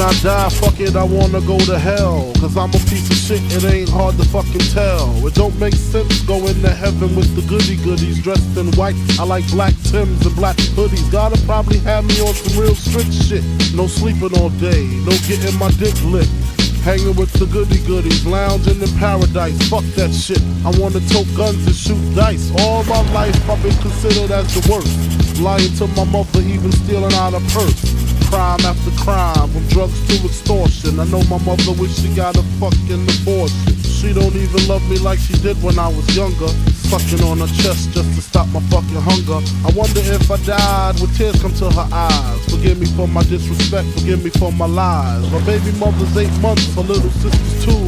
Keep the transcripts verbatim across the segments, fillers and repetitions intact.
I die, fuck it, I wanna go to hell. Cause I'm a piece of shit, it ain't hard to fucking tell. It don't make sense going to heaven with the goody goodies dressed in white. I like black Timbs and black hoodies. Gotta probably have me on some real strict shit. No sleeping all day, no getting my dick licked. Hanging with the goody goodies, lounging in paradise. Fuck that shit. I wanna tote guns and shoot dice. All my life I've been considered as the worst. Lying to my mother, even stealing out a purse. Crime after crime, from drugs to extortion. I know my mother wish she got a fucking abortion. She don't even love me like she did when I was younger. Sucking on her chest just to stop my fucking hunger. I wonder if I died, would tears come to her eyes? Forgive me for my disrespect, forgive me for my lies. My baby mother's eight months, her little sister's two.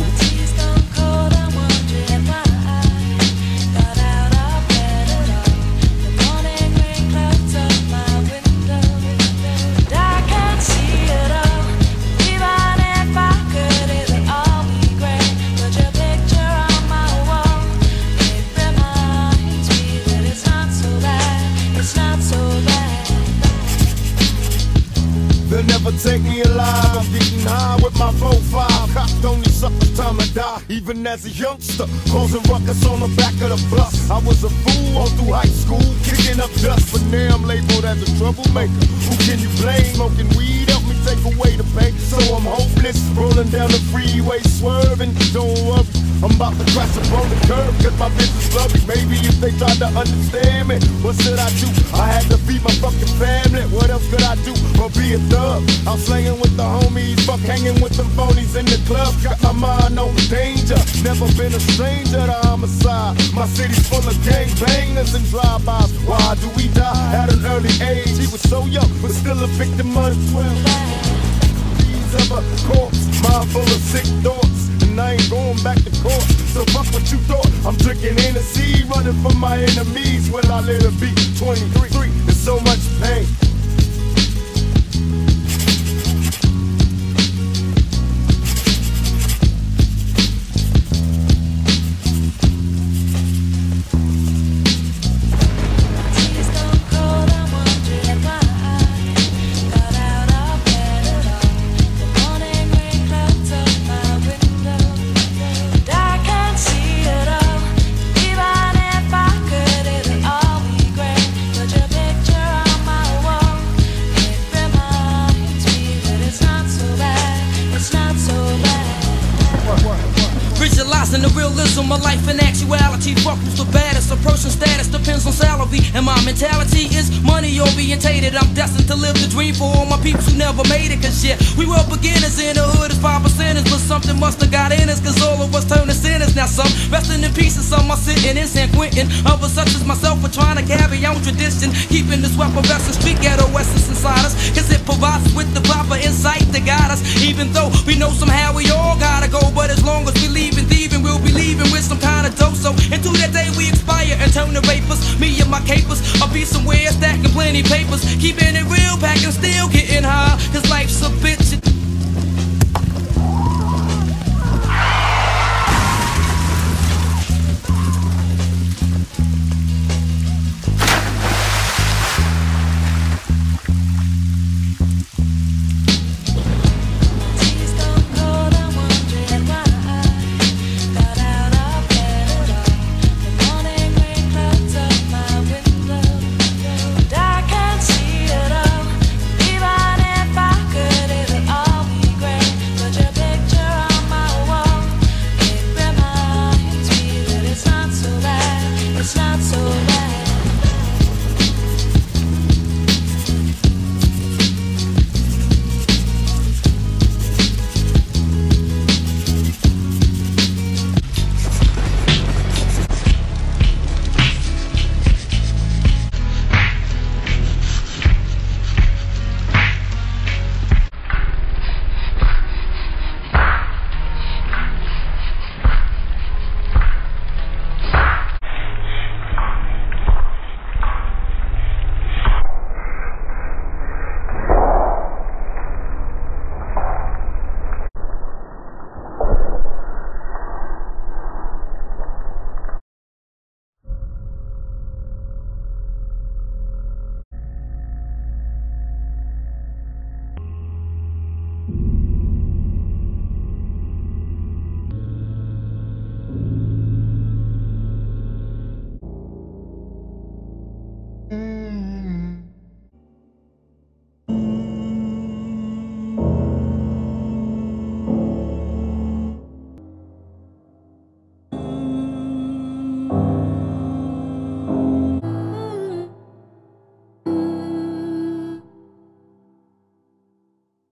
They'll never take me alive. I'm getting high with my four five. Cops only suckers time to die. Even as a youngster, causing ruckus on the back of the bus. I was a fool all through high school, kicking up dust. But now I'm labeled as a troublemaker. Who can you blame? Smoking weed help me take away the pain. So I'm hopeless, rolling down the freeway, swerving. Don't worry, I'm about to crash up on the curb, cause my bitch is lovely. Maybe if they tried to understand me, what should I do? I had to feed my fucking family. What else could I do but be a thug? I'm slanging with the homies, fuck hanging with them phonies in the club. Got my mind on danger, never been a stranger to homicide. My city's full of gangbangers and drive-bys. Why do we die at an early age? He was so young, but still a victim of the twelve. These of a corpse, mind full of sick thoughts. I ain't going back to court, so fuck what you thought. I'm drinking Hennessy, running from my enemies. Will I let it be twenty-three? There's so much pain. Visualizing the realism of life in actuality. Fuck who's the baddest, approaching status depends on salary. And my mentality is money orientated. I'm destined to live the dream for all my people who never made it. Cause yeah, we were beginners in the hood as five percenters. But something must have got in us, cause all of us turned to sinners. Now some resting in peace and some are sitting in San Quentin. Others such as myself are trying to carry on tradition, keeping this weapon vest and street ghetto essence inside us. Cause it provides us with the proper insight to guide us. Even though we know somehow we all gotta go, but as long as we leave and thieving, we'll be leaving with some kind of dope. So into that day we expire and turn to vapors. Me and my capers, I'll be somewhere stacking plenty papers, keeping it real, packing, still getting